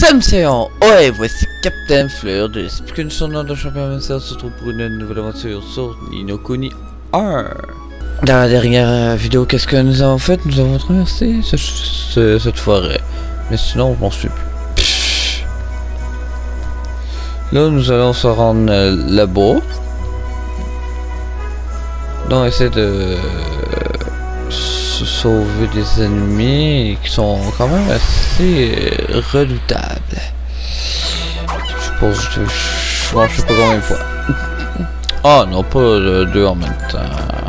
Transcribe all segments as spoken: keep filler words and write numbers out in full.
Salut Sayon, ouais, voici Captain Fleur de l'Esprit son de champion Vincent se trouve pour une nouvelle aventure sur Ni no Kuni un. Dans la dernière vidéo, qu'est-ce que nous avons fait? Nous avons traversé ce, ce, cette forêt. Mais sinon, on n'en suit plus. Pfff. Là, nous allons se rendre euh, là-bas. Donc, essayer de se sauver des ennemis qui sont quand même assez redoutables. Je pense que je ne sais pas combien de fois. Ah non, pas euh, deux en même temps.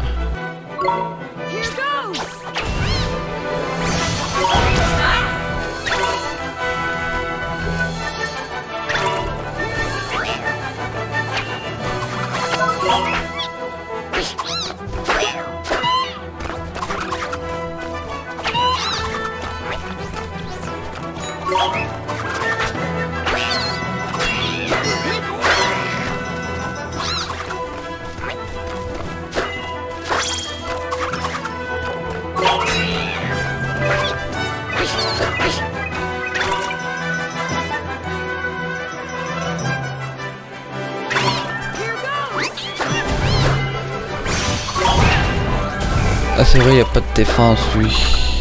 Ah c'est vrai, il n'y a pas de défense lui.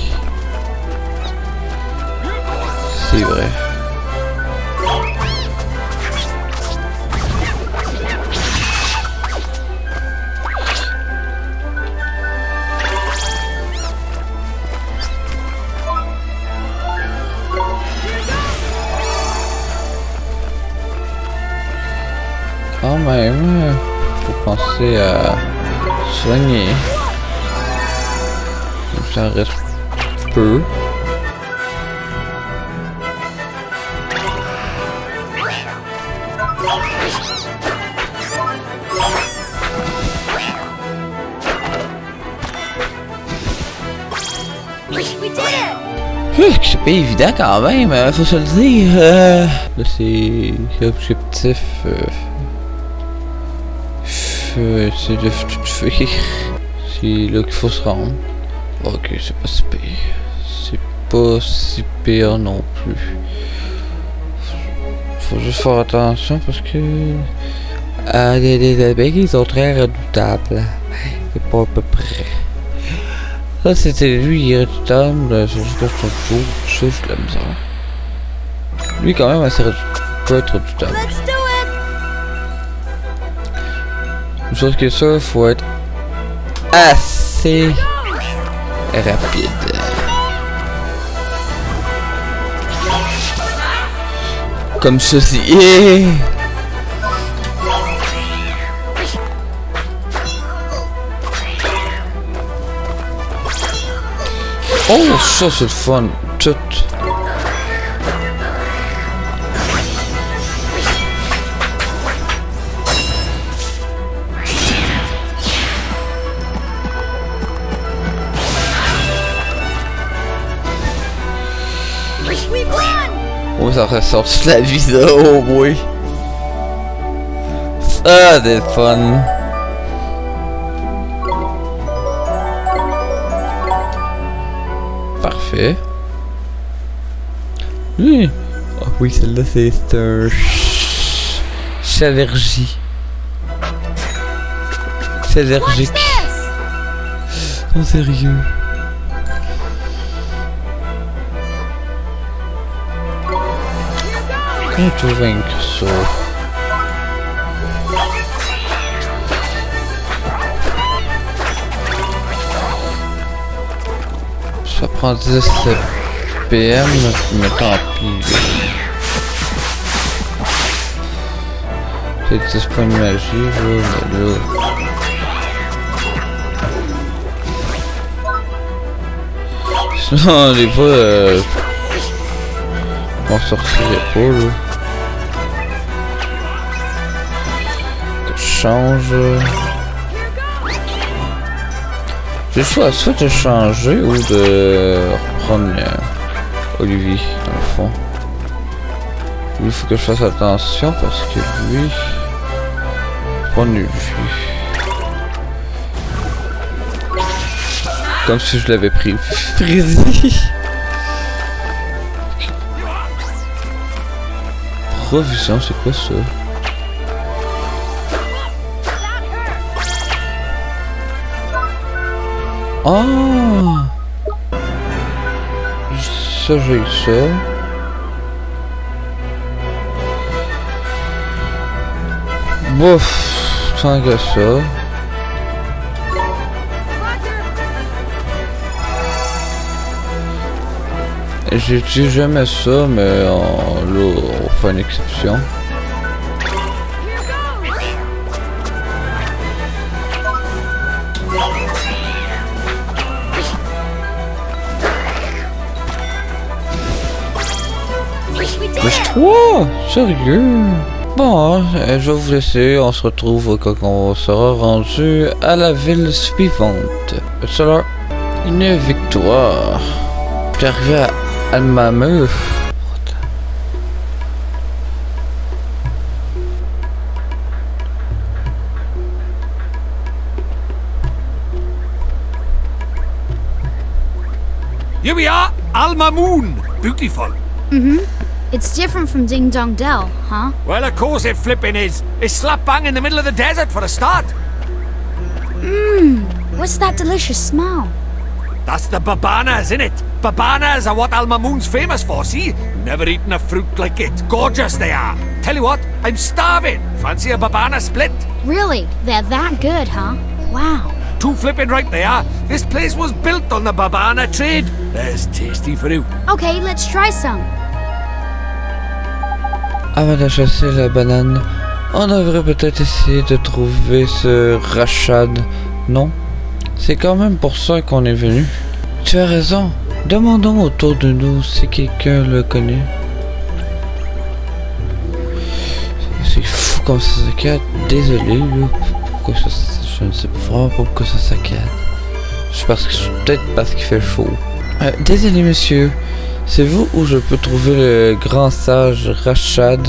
C'est vrai. Quand même, faut penser à soigner. Ça reste peu. C'est pas évident quand même, faut se le dire. Euh, là c'est l'objectif. Euh, c'est de fuir. C'est là qu'il faut se rendre. Ok, c'est pas si pire. C'est pas si pire non plus. Faut juste faire attention parce que euh, les, les abeilles ils sont très redoutables. C'est pas à peu près. Ça c'était lui irréductable, c'est juste que son tour, c'est juste la misère. Lui quand même assez redoutable, peut être redoutable. Une chose qui est sûre, faut être assez rapide. Comme ceci. Yeah. Oh, ça c'est le fun. Tout. Oh, ça ressort toute la vie ça, oh oui. Ça c'est fun. Parfait. Oui. Oh oui, celle-là c'est un Chalergie. Chalergique. Oh sérieux. Comment tu vaincre ça? Ça prend dix P M, mais tant pis. C'est dix points de magie, là, mais là. Sinon, des fois, euh, on sortirait pas, là. Que je change. J'ai le choix soit de changer ou de reprendre euh, Olivier dans le fond. Lui, il faut que je fasse attention parce que lui, prendre Olivier. Comme si je l'avais pris. Frisé. Provision, c'est quoi ça? Oh! Ça, j'ai ça. Bouf! Tant que ça. J'utilise jamais ça, mais on, là, on fait une exception. trois! Sérieux? Bon, je vais vous laisser. On se retrouve quand on sera rendu à la ville suivante. C'est là une victoire. J'arrive à Almamur. Here we are, Almamoon. Beautiful. Mm-hmm. It's different from Ding Dong Dell, huh? Well, of course it flipping is. It's slap bang in the middle of the desert for a start. Mmm, what's that delicious smell? That's the babanas, innit? Babanas are what Almamoon's famous for, see? Never eaten a fruit like it. Gorgeous they are. Tell you what, I'm starving. Fancy a babana split? Really? They're that good, huh? Wow. Too flipping right they are. This place was built on the babana trade. There's tasty fruit. Okay, let's try some. Avant de chasser la banane, on devrait peut-être essayer de trouver ce Rashad, non? C'est quand même pour ça qu'on est venu. Tu as raison. Demandons autour de nous si quelqu'un le connaît. C'est fou comme ça saccade. Désolé, là. Pourquoi ça... Je ne sais pas vraiment pourquoi ça saccade. Je pense que peut-être parce qu'il fait chaud. Euh, désolé, monsieur. C'est vous où je peux trouver le grand sage Rashad?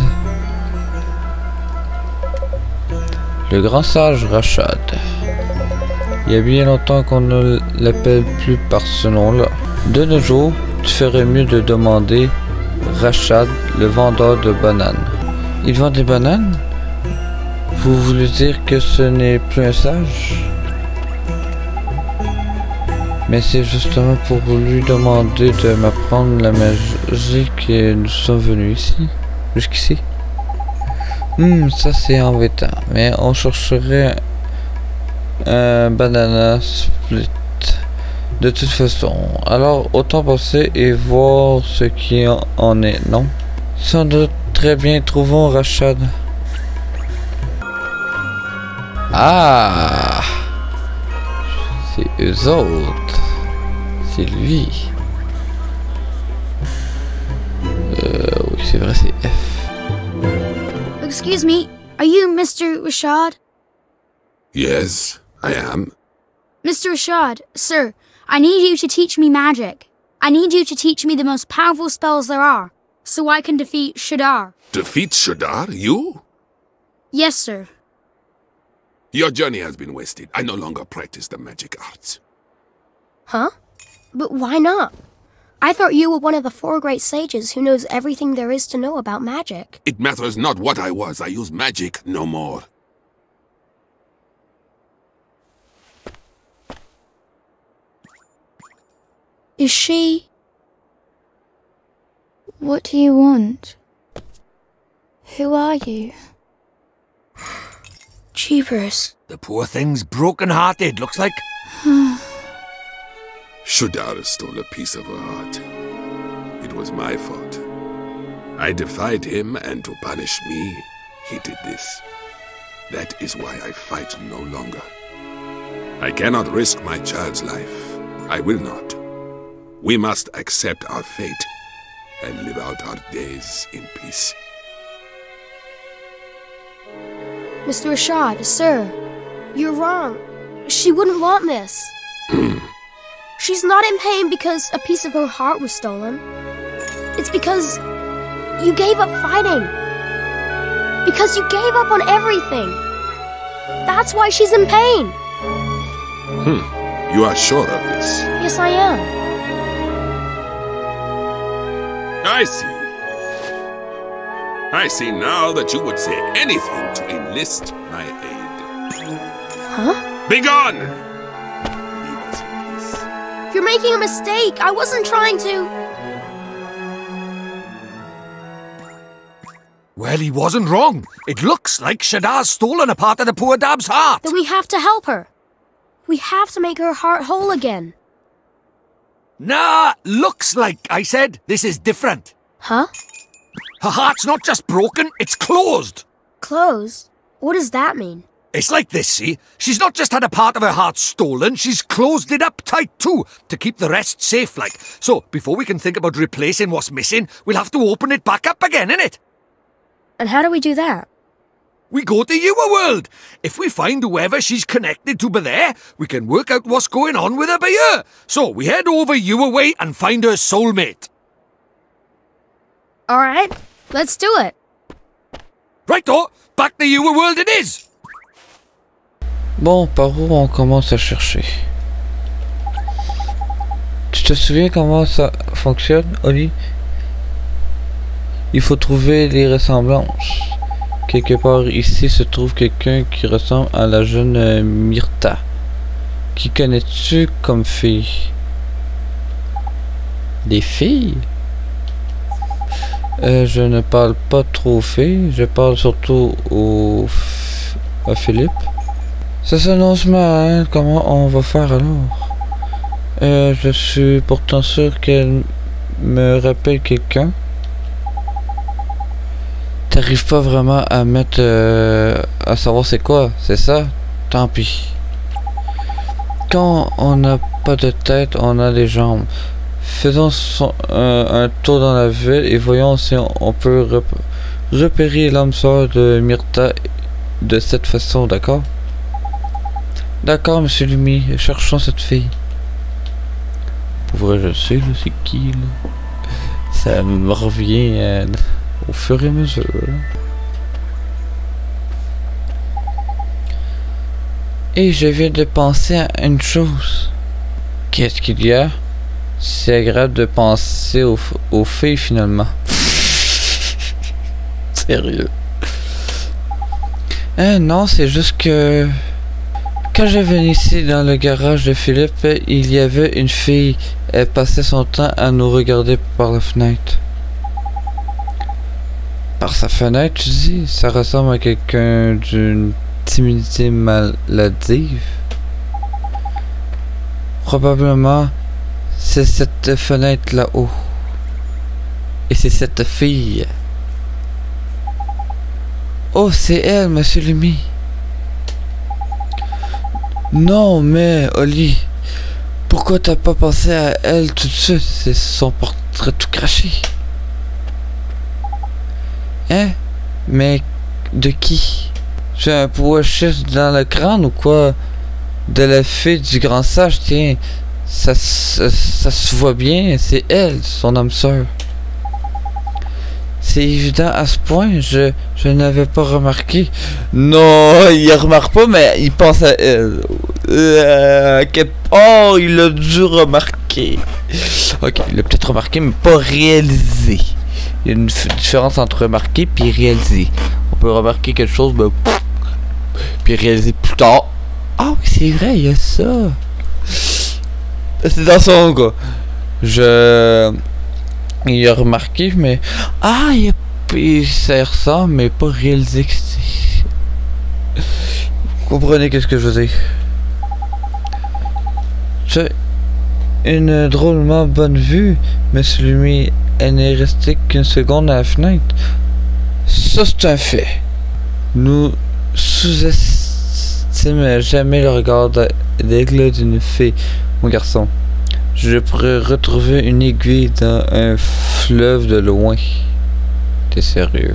Le grand sage Rashad. Il y a bien longtemps qu'on ne l'appelle plus par ce nom-là. De nos jours, tu ferais mieux de demander Rashad, le vendeur de bananes. Il vend des bananes? Vous voulez dire que ce n'est plus un sage? Mais c'est justement pour lui demander de m'apprendre la magie que nous sommes venus ici, jusqu'ici. Hmm, ça c'est embêtant, mais on chercherait un banana split. De toute façon, alors autant passer et voir ce qui en est, non? Sans doute très bien, trouvons Rashad. Ah! C'est eux autres. C'est lui. Euh, oui, c'est vrai, c'est F. Excuse me, are you Mister Rashad? Yes, I am. Mister Rashad, sir, I need you to teach me magic. I need you to teach me the most powerful spells there are, so I can defeat Shadar. Defeat Shadar? You? Yes, sir. Your journey has been wasted. I no longer practice the magic arts. Huh? But why not? I thought you were one of the four great sages who knows everything there is to know about magic. It matters not what I was. I use magic no more. Is she... What do you want? Who are you? Jeepers. The poor thing's broken-hearted, looks like. Shadar stole a piece of her heart. It was my fault. I defied him, and to punish me, he did this. That is why I fight no longer. I cannot risk my child's life. I will not. We must accept our fate and live out our days in peace. Mister Rashad, sir, you're wrong. She wouldn't want this. She's not in pain because a piece of her heart was stolen. It's because you gave up fighting. Because you gave up on everything. That's why she's in pain. Hmm. You are sure of this? Yes, I am. I see. I see now that you would say anything to enlist my aid. Huh? Begone! Leave us in peace. You're making a mistake. I wasn't trying to... Well, he wasn't wrong. It looks like Shaddar's stolen a part of the poor dab's heart. Then we have to help her. We have to make her heart whole again. Nah, looks like, I said. This is different. Huh? Her heart's not just broken, it's closed. Closed? What does that mean? It's like this, see? She's not just had a part of her heart stolen, she's closed it up tight too, to keep the rest safe like. So, before we can think about replacing what's missing, we'll have to open it back up again, innit? And how do we do that? We go to your world. If we find whoever she's connected to by there, we can work out what's going on with her by here. So, we head over your way and find her soulmate. Alright, let's do it. Righto, back to your world it is. Bon, par où on commence à chercher? Tu te souviens comment ça fonctionne, Oli? Il faut trouver les ressemblances. Quelque part ici se trouve quelqu'un qui ressemble à la jeune euh, Myrtha. Qui connais-tu comme fille? Des filles? Euh, je ne parle pas trop aux filles, je parle surtout au à Philippe. Ça s'annonce mal, comment on va faire alors? Euh, je suis pourtant sûr qu'elle me rappelle quelqu'un. T'arrives pas vraiment à mettre euh, à savoir c'est quoi, c'est ça? Tant pis. Quand on n'a pas de tête, on a des jambes. Faisons son, euh, un tour dans la ville et voyons si on, on peut rep repérer l'âme sœur de Myrtha de cette façon, d'accord? D'accord, monsieur Lumi, cherchons cette fille. Pour vrai, je sais, là, c'est qui, là? Ça me revient euh, au fur et à mesure. Et je viens de penser à une chose. Qu'est-ce qu'il y a? C'est agréable de penser aux, aux filles finalement. Sérieux. Hein, non, c'est juste que... Quand je venais ici dans le garage de Philippe, il y avait une fille. Elle passait son temps à nous regarder par la fenêtre. Par sa fenêtre, tu dis? Ça ressemble à quelqu'un d'une timidité maladive. Probablement, c'est cette fenêtre là-haut. Et c'est cette fille. Oh, c'est elle, monsieur Lumi. Non, mais, Oli, pourquoi t'as pas pensé à elle tout de suite? C'est son portrait tout craché. Hein? Mais, de qui? J'ai un poids-chiche dans le crâne ou quoi? De la fille du grand sage, tiens. Ça, ça, ça se voit bien, c'est elle, son âme sœur. C'est évident à ce point, je, je n'avais pas remarqué. Non, il remarque pas, mais il pense à elle. Euh, que... Oh, il a dû remarquer. Ok, il a peut-être remarqué, mais pas réalisé. Il y a une différence entre remarquer et réaliser. On peut remarquer quelque chose, ben, puis réaliser plus tard. Ah oui, c'est vrai, il y a ça. C'est dans son gars. Je... Il a remarqué, mais... Ah, il a... Il ça ressemble, mais pas réalisé que c'est... Vous comprenez qu'est-ce que je veux dire? J'ai une drôlement bonne vue, mais celui elle n'est restée qu'une seconde à la fenêtre. Ça, c'est un fait. Nous sous-estimons jamais le regard d'aigle d'une fille, mon garçon. Je pourrais retrouver une aiguille dans un fleuve de loin. T'es sérieux?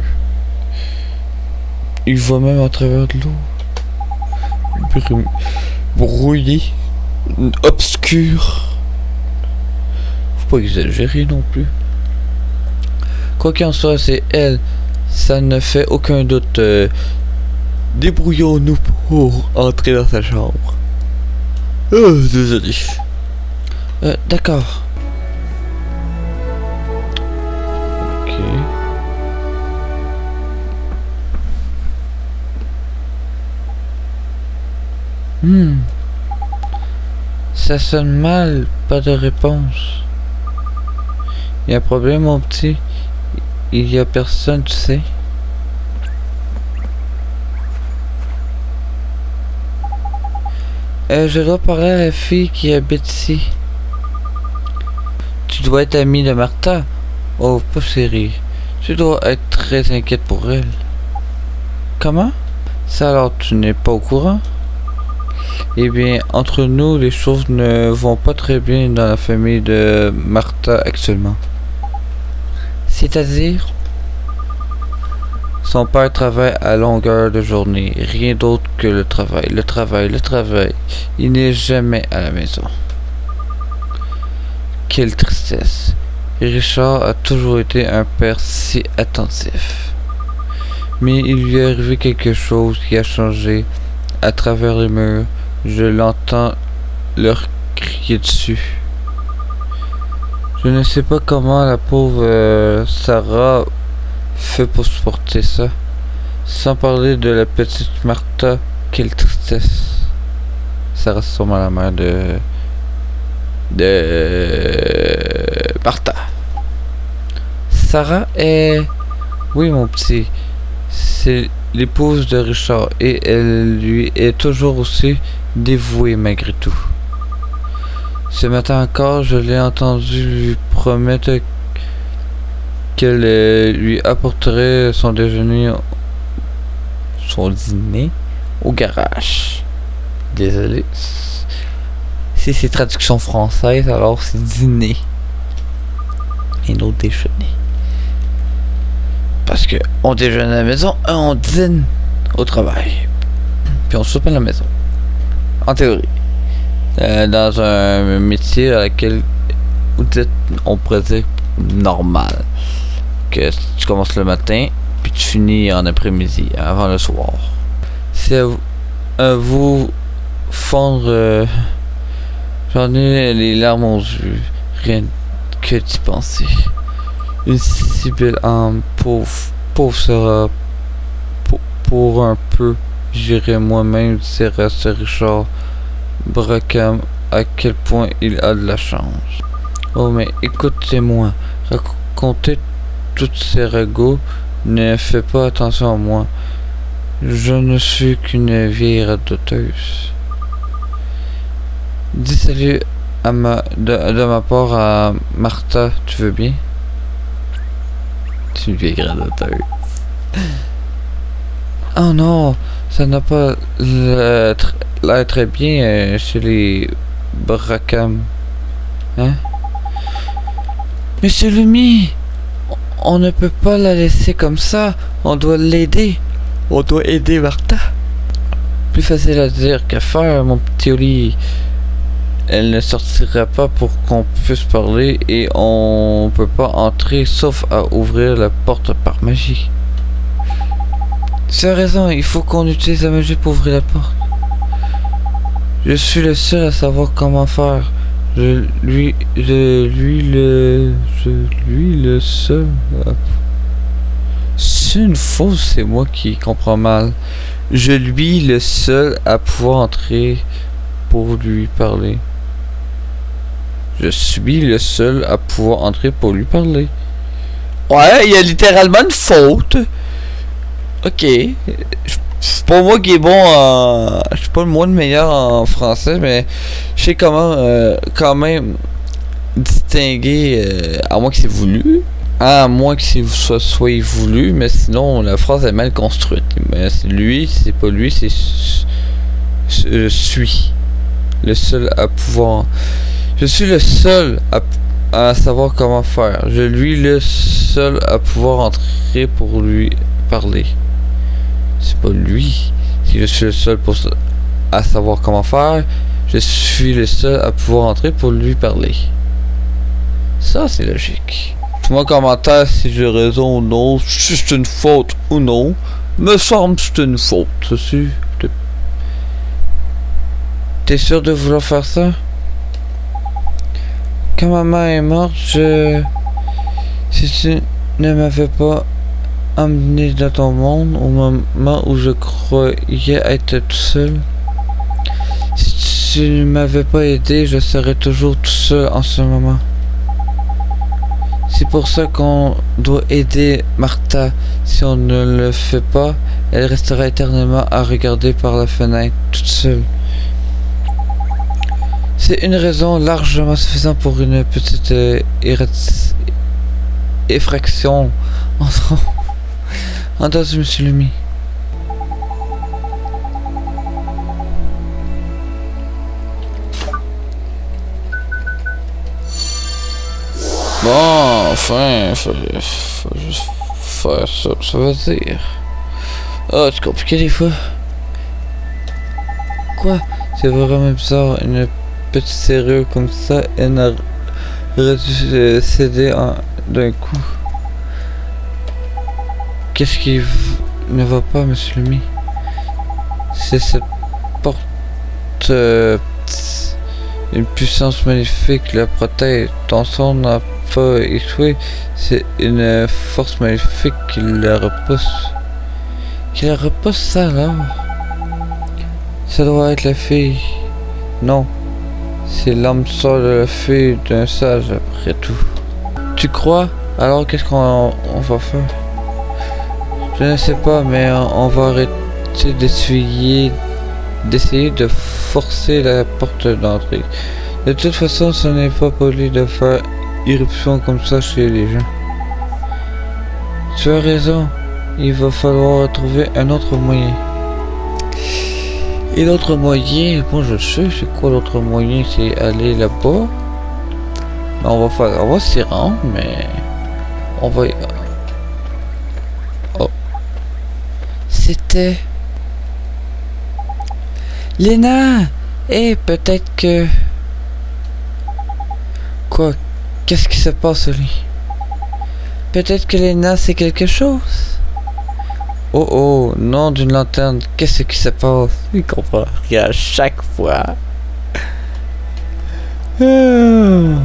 Il va même à travers de l'eau. Brouillé. Obscur. Faut pas exagérer non plus. Quoi qu'il en soit, c'est elle. Ça ne fait aucun doute. Euh, Débrouillons-nous pour entrer dans sa chambre. Oh, désolé. Euh, d'accord. Ok. Hmm. Ça sonne mal, pas de réponse. Il y a un problème, mon petit. Il y a personne, tu sais. Euh, je dois parler à la fille qui habite ici. Tu dois être amie de Martha. Oh, pas série. Tu dois être très inquiète pour elle. Comment? Ça alors, tu n'es pas au courant? Eh bien, entre nous, les choses ne vont pas très bien dans la famille de Martha actuellement. C'est-à-dire? Son père travaille à longueur de journée, rien d'autre que le travail, le travail, le travail. Il n'est jamais à la maison. Quelle tristesse. Richard a toujours été un père si attentif. Mais il lui est arrivé quelque chose qui a changé à travers les murs. Je l'entends leur crier dessus. Je ne sais pas comment la pauvre euh, Sarah fait pour supporter ça. Sans parler de la petite Martha, quelle tristesse. Sarah, c'est sûrement la mère de... de... Martha. Sarah est... Oui, mon petit. C'est l'épouse de Richard et elle lui est toujours aussi dévouée malgré tout. Ce matin encore, je l'ai entendu lui promettre qu'elle euh, lui apporterait son déjeuner, son dîner au garage. Désolé. Si c'est traduction française, alors c'est dîner et non déjeuner. Parce que on déjeune à la maison et on dîne au travail. Puis on soupe à la maison. En théorie. Euh, dans un métier à laquelle vous dites, on pourrait dire normal. Que tu commences le matin, puis tu finis en après-midi, avant le soir. C'est à vous, à vous fondre. Euh, J'en ai les larmes aux yeux. Rien que d'y penser. Une si belle âme, pauvre, pauvre sera. Pour, pour un peu, j'irai moi-même dire à ce Richard Brackham à quel point il a de la chance. Oh mais écoutez-moi, racontez toutes ces ragots, ne faites pas attention à moi. Je ne suis qu'une vieille radoteuse. Dis salut à ma, de, de ma part à Martha, tu veux bien? C'est une vieille radoteuse. Oh non, ça n'a pas l'air très bien euh, chez les Brackham. Hein? Monsieur Lumi, on ne peut pas la laisser comme ça. On doit l'aider. On doit aider Martha. Plus facile à dire qu'à faire, mon petit Oli. Elle ne sortira pas pour qu'on puisse parler et on peut pas entrer sauf à ouvrir la porte par magie. Tu as raison, il faut qu'on utilise la magie pour ouvrir la porte. Je suis le seul à savoir comment faire. Je lui, je lui le, je lui le seul. C'est une fausse, c'est moi qui comprends mal. Je lui le seul à pouvoir entrer pour lui parler. Je suis le seul à pouvoir entrer pour lui parler. Ouais, il y a littéralement une faute. Ok. C'est pas moi qui est bon en... Je suis pas moi le meilleur en français, mais je sais comment euh, quand même distinguer, euh, à moins que c'est voulu. À moins que ce soit voulu, mais sinon la phrase est mal construite. Mais lui, c'est pas lui, c'est... Je suis le seul à pouvoir... Je suis le seul à, à savoir comment faire. Je lui le seul à pouvoir entrer pour lui parler. C'est pas lui. Si je suis le seul pour, à savoir comment faire, je suis le seul à pouvoir entrer pour lui parler. Ça, c'est logique. Fais-moi un commentaire si j'ai raison ou non, si c'est une faute ou non. Me semble que c'est une faute. Ceci. T'es sûr de vouloir faire ça? Quand ma mère est morte, je... Si tu ne m'avais pas emmené dans ton monde au moment où je croyais être tout seul, tu ne m'avais pas aidé, je serais toujours tout seul en ce moment. C'est pour ça qu'on doit aider Martha. Si on ne le fait pas, elle restera éternellement à regarder par la fenêtre, toute seule. C'est une raison largement suffisante pour une petite euh, effraction. Entendu, monsieur Lumi. Bon, enfin, faut, faut juste faire ça, ça veut dire. Oh, c'est compliqué des fois. Quoi? C'est vraiment bizarre, une petite serrure comme ça, elle n'a aurait dû céder d'un coup. Qu'est-ce qui ne va pas, monsieur Lumi? C'est cette porte... Euh, une puissance magnifique la protège. Ton son n'a pas échoué. C'est une force magnifique qui la repousse. Qui la repousse, ça alors? Ça doit être la fille. Non. C'est l'âme sort de la fille d'un sage après tout. Tu crois? Alors qu'est-ce qu'on on va faire? Je ne sais pas, mais on va arrêter d'essuyer, d'essayer de forcer la porte d'entrée. De toute façon, ce n'est pas poli de faire irruption comme ça chez les gens. Tu as raison, il va falloir trouver un autre moyen. Et l'autre moyen, bon je sais, c'est quoi l'autre moyen? C'est aller là-bas. On va faire, on va s'y rendre, mais on va... Oh. C'était... Léna! Et eh, peut-être que... Quoi? Qu'est-ce qui se passe, lui? Peut-être que Léna c'est quelque chose? Oh oh, non d'une lanterne, qu'est-ce qui se passe? Il comprend rien à chaque fois. Oh.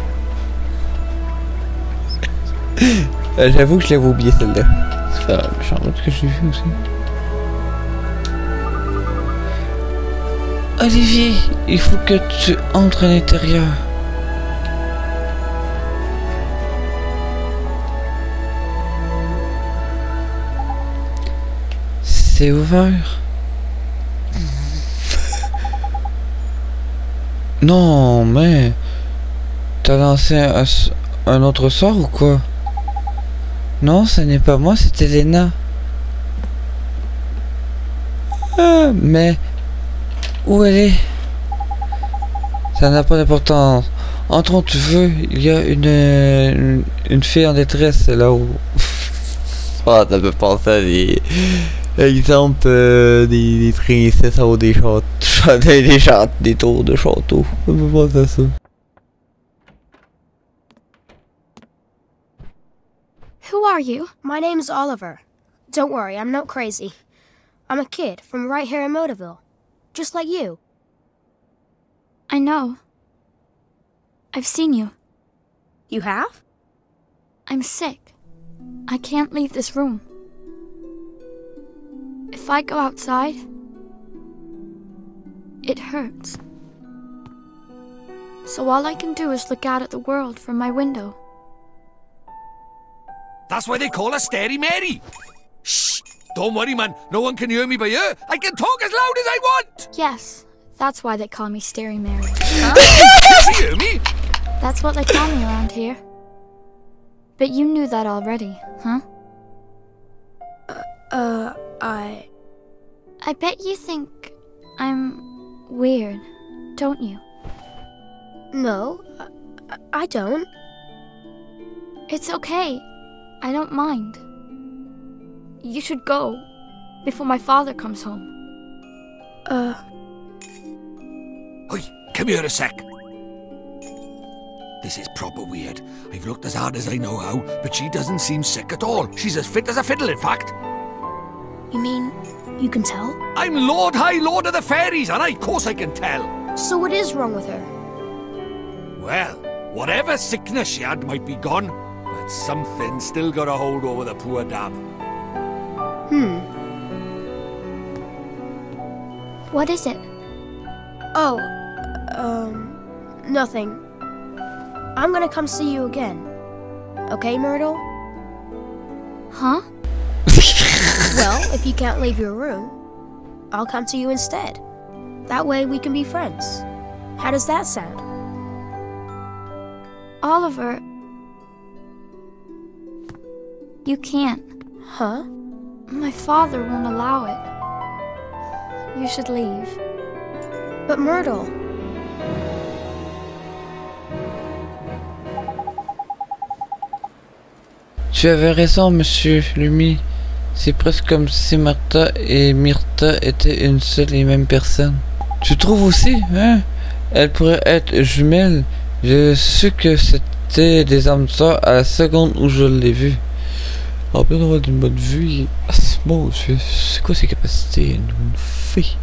J'avoue que je l'avais oublié celle-là. C'est pas méchant que j'ai vu aussi. Olivier, il faut que tu entres à l'intérieur. C'est ouvert. Non, mais... T'as lancé un, un autre sort ou quoi? Non, ce n'est pas moi, c'était Léna. Ah, mais... Où elle est? Ça n'a pas d'importance. Entrons, tu veux, il y a une, une, une fille en détresse là-haut. Oh, ça peut penser à des... Exemple, euh, des, des princesses en haut des châteaux, des, des, châteaux, des tours de château. Ça peut penser à ça. Who are you? My name's Oliver. Don't worry, I'm not crazy. I'm a kid from right here in Motiville. Just like you. I know. I've seen you. You have? I'm sick. I can't leave this room. If I go outside, it hurts. So all I can do is look out at the world from my window. That's why they call her Stary Mary. Shh! Don't worry, man. No one can hear me by here. I can talk as loud as I want. Yes, that's why they call me Stary Mary. Huh? Can you hear me? That's what they call me around here. But you knew that already, huh? Uh, uh, I... I bet you think I'm weird, don't you? No, I, I don't. It's okay. I don't mind. You should go before my father comes home. Uh... Oi, come here a sec. This is proper weird. I've looked as hard as I know how, but she doesn't seem sick at all. She's as fit as a fiddle, in fact. You mean you can tell? I'm Lord High Lord of the Fairies, and I, of course I can tell. So what is wrong with her? Well, whatever sickness she had might be gone, but something still got a hold over the poor dab. Hmm. What is it? Oh, um, nothing. I'm gonna come see you again. Okay, Myrtle? Huh? Well, if you can't leave your room, I'll come to you instead. That way we can be friends. How does that sound? Oliver, you can't. Huh? My father won't allow it. You should leave. But Myrtle... Tu avais raison, monsieur Lumi. C'est presque comme si Martha et Myrtha étaient une seule et même personne. Tu trouves aussi, hein? Elles pourraient être jumelles. J'ai su que c'était des âmes sœurs à la seconde où je l'ai vu. En plus d'avoir une bonne vue, ah, c'est bon, c'est quoi ses capacités? Une fille.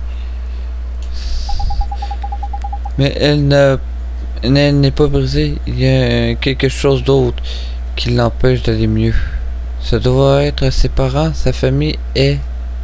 Mais elle n'a, elle n'est pas brisée. Il y a quelque chose d'autre qui l'empêche d'aller mieux. Ça doit être ses parents, sa famille et...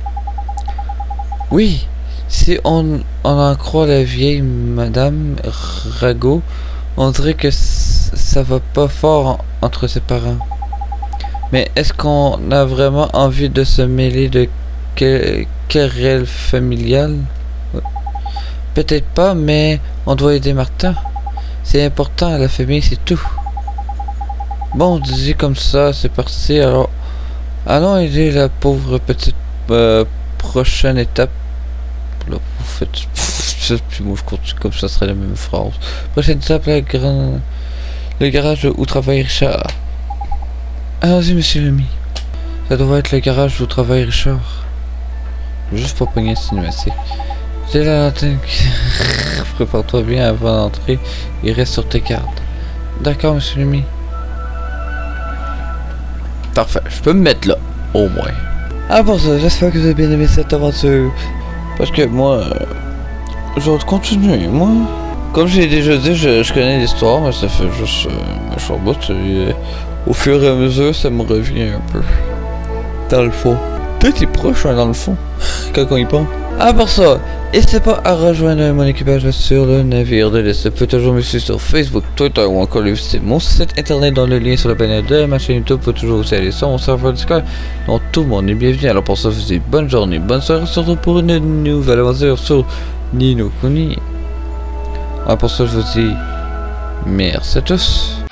Oui, si on, on en croit la vieille Madame Rago, on dirait que ça va pas fort en, entre ses parents. Mais est-ce qu'on a vraiment envie de se mêler de que, querelles familiales? Peut-être pas, mais on doit aider Martha. C'est important, la famille, c'est tout. Bon, dit comme ça, c'est parti. Alors, allons aider la pauvre petite euh, prochaine étape. Là, vous faites ça, puis moi je continue comme ça, serait la même phrase. Prochaine étape, la grand... le garage où travaille Richard. Allons-y, monsieur Lumi. Ça doit être le garage où travaille Richard. Juste pour pogner cette cinématique. J'ai la lanterne. Prépare-toi bien avant d'entrer. Il reste sur tes cartes. D'accord, monsieur Lumi. Parfait, je peux me mettre là, au moins. Ah pour ça, j'espère que vous avez bien aimé cette aventure. Parce que moi, euh, je vais continuer, moi. Comme j'ai déjà dit, je, je connais l'histoire, mais ça fait juste euh, méchant bout. Et, euh, au fur et à mesure, ça me revient un peu. Dans le fond. Peut-être proche, hein, dans le fond, quand on y pense. Ah pour ça, n'hésitez pas à rejoindre mon équipage sur le navire de l'Est. Vous pouvez toujours me suivre sur Facebook, Twitter ou encore visiter mon site internet dans le lien sur la bannière de ma chaîne YouTube. Vous pouvez toujours aussi aller sur mon serveur Discord. Donc tout le monde est bienvenu. Alors pour ça, je vous dis bonne journée, bonne soirée, surtout pour une nouvelle aventure sur Ni no Kuni. Alors pour ça, je vous dis merci à tous.